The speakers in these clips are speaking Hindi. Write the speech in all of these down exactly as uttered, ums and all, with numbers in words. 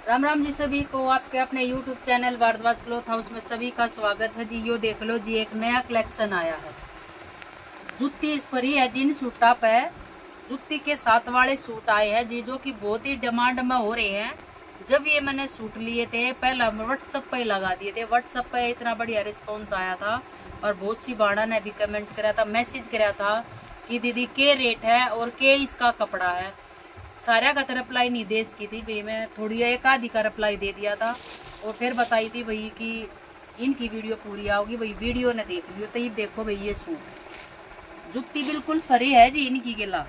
राम राम जी सभी को, आपके अपने YouTube channel Bhardwaj cloth house में सभी का स्वागत है जी। यो देख लो जी, एक नया कलेक्शन आया है। जुत्ती फ्री है जिन सूटा पे, जुत्ती के साथ वाले सूट आए हैं जी, जो कि बहुत ही डिमांड में हो रहे हैं। जब ये मैंने सूट लिए थे पहला व्हाट्सएप पे लगा दिए थे, व्हाट्सएप पे इतना बढ़िया रिस्पॉन्स आया था और बहुत सी बाड़ा ने भी कमेंट कराया था, मैसेज कराया था कि दीदी के रेट है और के इसका कपड़ा है। सारा का तो रिप्लाई नहीं दे इसकी थी भाई, मैं थोड़ी एक आधी का रिप्लाई दे दिया था और फिर बताई थी भाई कि इनकी वीडियो पूरी आओगी। भाई वीडियो ने देख लियो। तो ये देखो भाई, ये सूट जुत्ती बिल्कुल फ्री है जी इनकी गिला।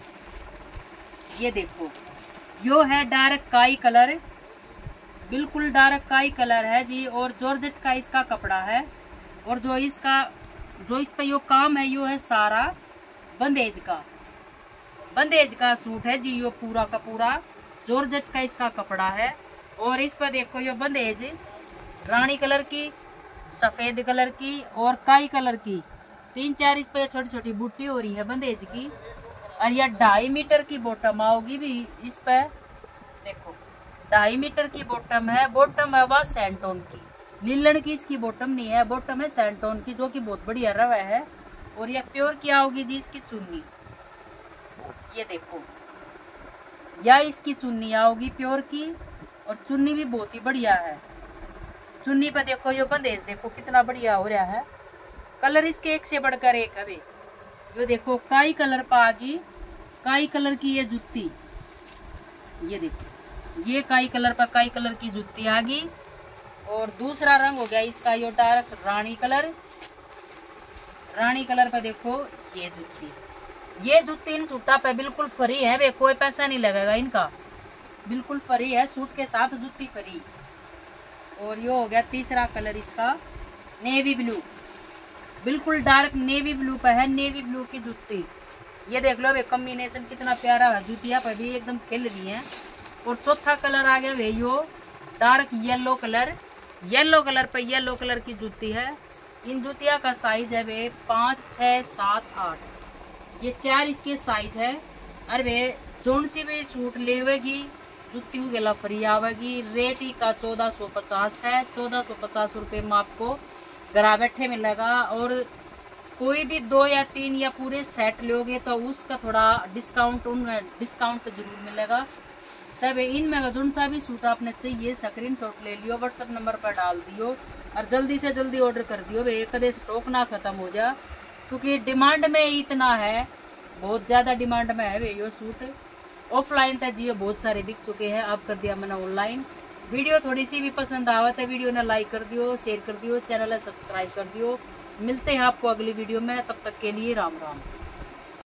ये देखो, यो है डार्क काई कलर, बिल्कुल डार्क काई कलर है जी और जॉर्जेट का इसका कपड़ा है। और जो इसका जो इस पे यो काम है यो है सारा बंदेज का बंदेज का सूट है जी। यो पूरा का पूरा जॉर्जेट का इसका कपड़ा है। और इस पर देखो यो बंदेज रानी कलर की, सफेद कलर की और काई कलर की, तीन चार इस पे छोटी छोटी बूटी हो रही है बंदेज की। और यह ढाई मीटर की बॉटम आओगी भी इस पे। देखो ढाई मीटर की बॉटम है। बॉटम है वह सैंटोन की, लीलन की इसकी बॉटम नहीं है, बॉटम है सैंटोन की, जो कि बहुत बढ़िया रवा है। और यह प्योर की आओगी जी इसकी चुन्नी। ये देखो, या इसकी चुन्नी आओगी प्योर की और चुन्नी भी बहुत ही बढ़िया है। चुन्नी पे देखो यो बंदेज देखो कितना बढ़िया हो रहा है। कलर इसके एक से बढ़कर एक है। जो देखो काई कलर पा गई, काई कलर की ये जुत्ती। ये देखो, ये काई कलर पर काई कलर की जुत्ती आ गई। और दूसरा रंग हो गया इसका यो डार्क रानी कलर। रानी कलर पर देखो ये जुत्ती। ये जुत्ती इन सूटा पे बिल्कुल फ्री है वे, कोई पैसा नहीं लगेगा इनका, बिल्कुल फ्री है। सूट के साथ जुत्ती फ्री। और यो हो गया तीसरा कलर इसका नेवी ब्लू, बिल्कुल डार्क नेवी ब्लू पे है, नेवी ब्लू की जुत्ती। ये देख लो वे कॉम्बिनेशन कितना प्यारा है, जुतिया पे भी एकदम खिल रही है। और चौथा कलर आ गया वे यो dark yellow colour, yellow colour पे येलो कलर की जुत्ती है। इन जुतिया का साइज है वे पाँच छः सात आठ, ये चार इसके साइज है। अरे वे जोन सी भी सूट लेवेगी जुत्ती गला फ्री आवेगी। रेट ही का चौदह सौ पचास है, चौदह सौ पचास रुपये में आपको घर बैठे मिलेगा। और कोई भी दो या तीन या पूरे सेट लोगे तो उसका थोड़ा डिस्काउंट उन डिस्काउंट जरूर मिलेगा। तब इनमें जोन सा भी सूट आपने चाहिए स्क्रीन शॉट ले लियो, व्हाट्सएप नंबर पर डाल दियो और जल्दी से जल्दी ऑर्डर कर दियो वे, कदे स्टॉक ना खत्म हो जा, क्योंकि डिमांड में इतना है, बहुत ज्यादा डिमांड में है वे यो सूट। ऑफलाइन था जी बहुत सारे बिक चुके हैं, अब कर दिया मैंने ऑनलाइन। वीडियो थोड़ी सी भी पसंद आवा तो वीडियो ने लाइक कर दियो, शेयर कर दियो, चैनल सब्सक्राइब कर दियो। मिलते हैं आपको अगली वीडियो में, तब तक के लिए राम राम।